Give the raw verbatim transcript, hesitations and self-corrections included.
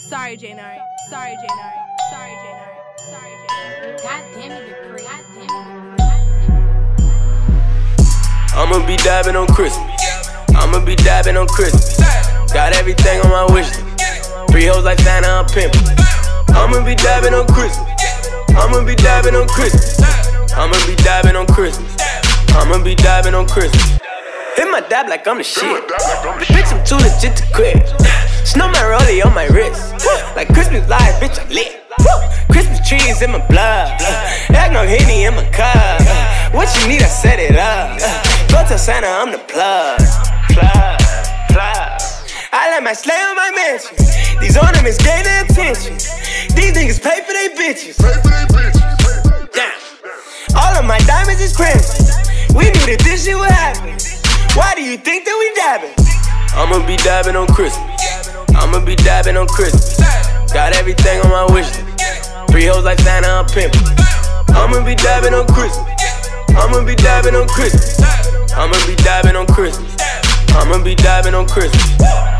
Sorry, Janari. Sorry, Janari. Sorry, Janari. Sorry, Janari. God damn it, Dupree. God damn it. I'ma be dabbing on Christmas. I'ma be dabbing on Christmas. Got everything on my wish list. Three hoes like Santa, I'm pimpin'. I'ma be dabbing on Christmas. I'ma be dabbing on Christmas. I'ma be dabbing on Christmas. I'ma be dabbing on Christmas. Hit my dab like I'm the shit. Bitch, I'm too legit to quit. Snow my rollie on my wrist. Like Christmas lights, bitch, I'm lit. Christmas trees in my blood. Eggnog Henny in my cup. What you need, I set it up. Go tell Santa I'm the plug. Plug, plug. I let my slay on my mansion. These ornaments gain their attention. These niggas pay for they bitches. Damn. All of my diamonds is crimson. We knew that this shit would happen. Why do you think that we dabbing? I'ma be dabbing on Christmas. I'ma be dabbing on Christmas. Got everything on my wish list. Three hoes like Santa, I'm pimpin'. I'ma be dabbing on Christmas. I'ma be dabbing on Christmas. I'ma be dabbing on Christmas. I'ma be dabbing on Christmas.